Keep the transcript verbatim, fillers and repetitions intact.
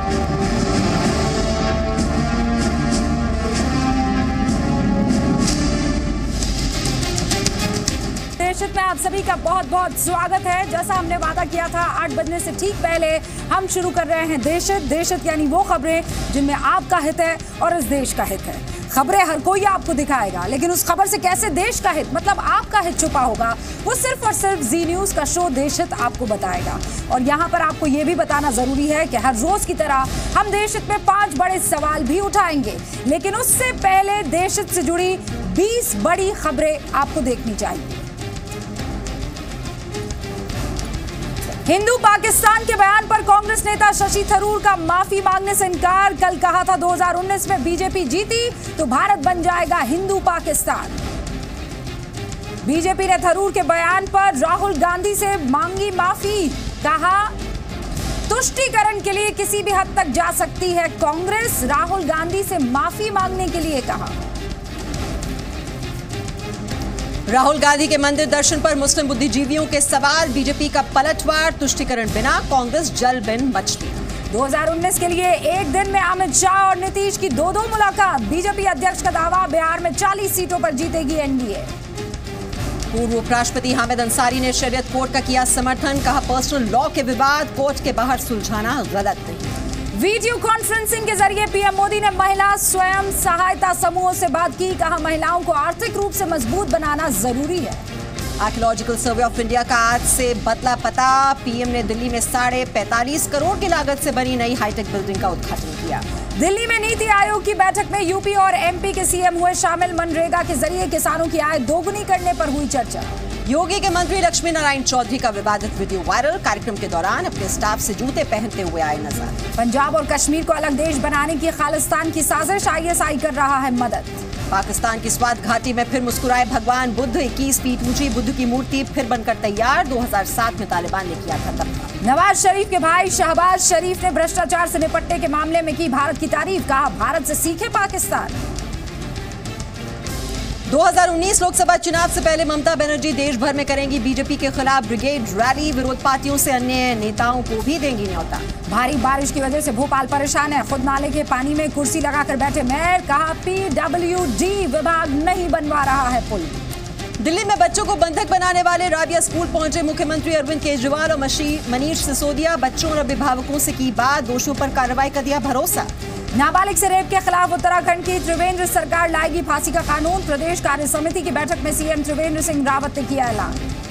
में आप सभी का बहुत बहुत स्वागत है। जैसा हमने वादा किया था, आठ बजने से ठीक पहले हम शुरू कर रहे हैं देशहित। देशहित यानी वो खबरें जिनमें आपका हित है और इस देश का हित है। खबरें हर कोई आपको दिखाएगा, लेकिन उस खबर से कैसे देश का हित मतलब आपका हित छुपा होगा, वो सिर्फ और सिर्फ जी न्यूज का शो देशहित आपको बताएगा। और यहाँ पर आपको ये भी बताना जरूरी है कि हर रोज की तरह हम देशहित में पांच बड़े सवाल भी उठाएंगे, लेकिन उससे पहले देशहित से जुड़ी बीस बड़ी खबरें आपको देखनी चाहिए। हिंदू पाकिस्तान के बयान पर कांग्रेस नेता शशि थरूर का माफी मांगने से इनकार। कल कहा था दो हज़ार उन्नीस में बीजेपी जीती तो भारत बन जाएगा हिंदू पाकिस्तान। बीजेपी ने थरूर के बयान पर राहुल गांधी से मांगी माफी। कहा तुष्टीकरण के लिए किसी भी हद तक जा सकती है कांग्रेस। राहुल गांधी से माफी मांगने के लिए कहा। राहुल गांधी के मंदिर दर्शन पर मुस्लिम बुद्धिजीवियों के सवाल। बीजेपी का पलटवार, तुष्टीकरण बिना कांग्रेस जल बिन मछली। दो हज़ार उन्नीस के लिए एक दिन में अमित शाह और नीतीश की दो दो मुलाकात। बीजेपी अध्यक्ष का दावा, बिहार में चालीस सीटों पर जीतेगी एनडीए। पूर्व उपराष्ट्रपति हामिद अंसारी ने शरीयत कोर्ट का किया समर्थन। कहा पर्सनल लॉ के विवाद कोर्ट के बाहर सुलझाना गलत नहीं। वीडियो कॉन्फ्रेंसिंग के जरिए पीएम मोदी ने महिला स्वयं सहायता समूहों से बात की। कहा महिलाओं को आर्थिक रूप से मजबूत बनाना जरूरी है। आर्कियोलॉजिकल सर्वे ऑफ इंडिया का आज से बदला पता। पीएम ने दिल्ली में साढ़े पैंतालीस करोड़ की लागत से बनी नई हाईटेक बिल्डिंग का उद्घाटन किया। दिल्ली में नीति आयोग की बैठक में यूपी और एमपी के सीएम हुए शामिल। मनरेगा के जरिए किसानों की आय दोगुनी करने पर हुई चर्चा। योगी के मंत्री लक्ष्मी नारायण चौधरी का विवादित वीडियो वायरल। कार्यक्रम के दौरान अपने स्टाफ से जूते पहनते हुए आए नजर। पंजाब और कश्मीर को अलग देश बनाने की खालिस्तान की साजिश। आईएसआई कर रहा है मदद। पाकिस्तान की स्वात घाटी में फिर मुस्कुराए भगवान बुद्ध। इक्कीस फीट ऊंची बुद्ध की मूर्ति फिर बनकर तैयार। दो हज़ार सात में तालिबान ने किया था तबाह। नवाज शरीफ के भाई शहबाज शरीफ ने भ्रष्टाचार से निपटने के मामले में की भारत की तारीफ। कहा भारत से सीखे पाकिस्तान। दो हज़ार उन्नीस लोकसभा चुनाव से पहले ममता बनर्जी देश भर में करेंगी बीजेपी के खिलाफ ब्रिगेड रैली। विरोध पार्टियों से अन्य नेताओं को भी देंगी न्योता। भारी बारिश की वजह से भोपाल परेशान है। खुद नाले के पानी में कुर्सी लगाकर बैठे मेयर। कहा पीडब्ल्यूडी विभाग नहीं बनवा रहा है पुल। दिल्ली में बच्चों को बंधक बनाने वाले राबिया स्कूल पहुंचे मुख्यमंत्री अरविंद केजरीवाल और मनीष सिसोदिया। बच्चों और अभिभावकों से की बात। दोषियों पर कार्रवाई का दिया भरोसा। नाबालिग से रेप के खिलाफ उत्तराखंड की त्रिवेंद्र सरकार लाएगी फांसी का कानून। प्रदेश कार्य समिति की बैठक में सीएम त्रिवेंद्र सिंह रावत ने किया ऐलान।